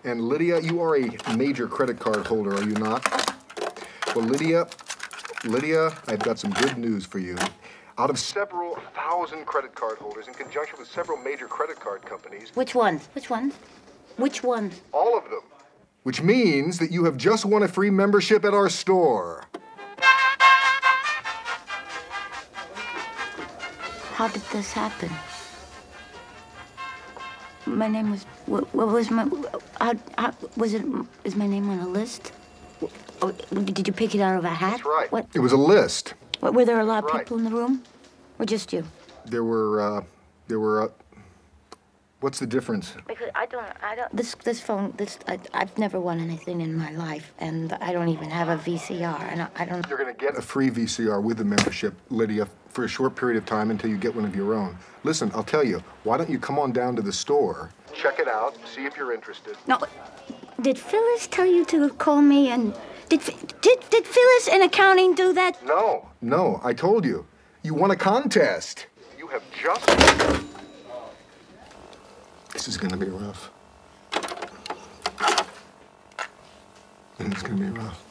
And Lydia, you are a major credit card holder, are you not? Well, Lydia, I've got some good news for you. Out of several thousand credit card holders, in conjunction with several major credit card companies... Which one? Which one? Which one? All of them. Which means that you have just won a free membership at our store. How did this happen? My name was... What was my... Is my name on a list? Oh, did you pick it out of a hat? That's right. What? It was a list. What, were there a lot of people in the room? Or just you? There were, what's the difference? Because this phone, I've never won anything in my life, and I don't even have a VCR, and I don't... You're gonna get a free VCR with the membership, Lydia, for a short period of time until you get one of your own. Listen, I'll tell you, why don't you come on down to the store, check it out, see if you're interested. No, did Phyllis tell you to call me, and did Phyllis in accounting do that? No, I told you. You won a contest. You have just... This is gonna be rough. It's gonna be rough.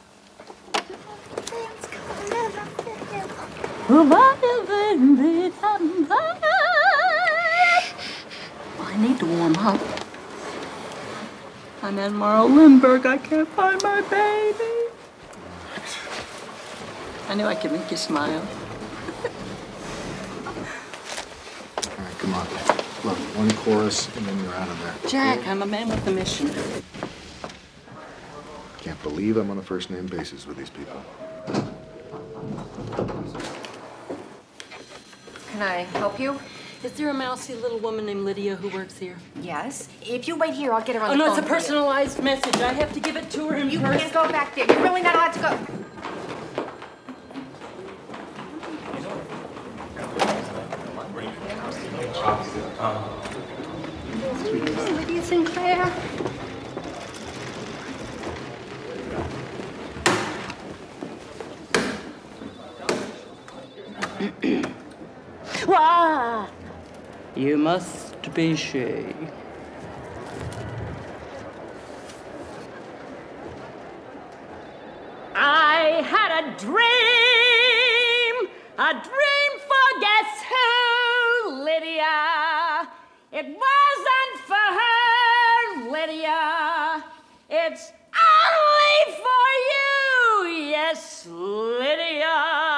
I need to warm up. I'm in Marl Lindbergh. I can't find my baby. I knew I could make you smile. All right, come on. Look, one chorus, and then you're out of there. Jack, I'm a man with a mission. Can't believe I'm on a first-name basis with these people. Can I help you? Is there a mousy little woman named Lydia who works here? Yes. If you wait here, I'll get her on Oh, the no, phone. it's a personalized message. I have to give it to her in You person. can't go back there. You're really not allowed to go. Lydia Sinclair. Wah! You must be she. I had a dream for guess who, Lydia. It wasn't for her, Lydia. It's only for you, yes, Lydia.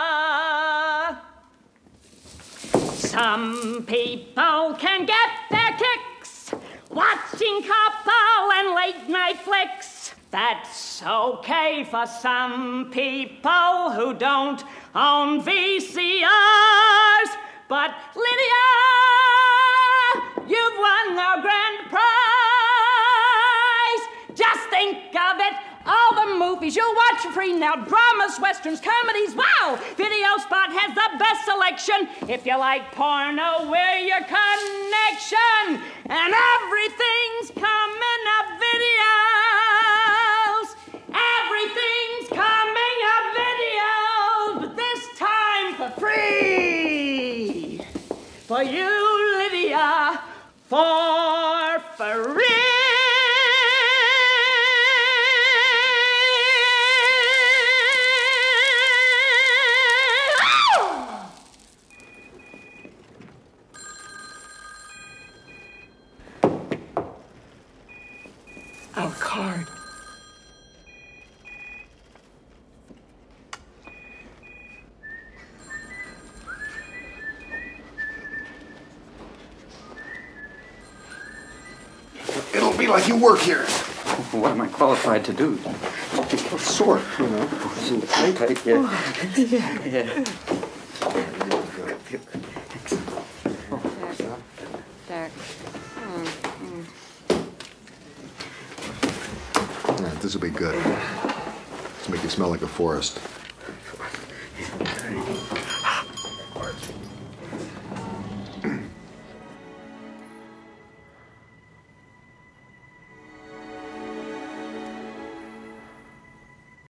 Some people can get their kicks watching couple and late night flicks. That's okay for some people who don't own VCRs. But Lydia, you've won the grand prize. Just think of it. All the movies you'll watch for free now. Dramas, westerns, comedies, wow! Video Spot has the best selection. If you like porno, we're your connection. And everything's coming up videos. Everything's coming up videos. But this time for free. For you, Lydia, for free. Our card. It'll be like you work here. What am I qualified to do? Sort, you know. Tight, yeah. Yeah. Jack. Yeah, this will be good. Let's make you smell like a forest.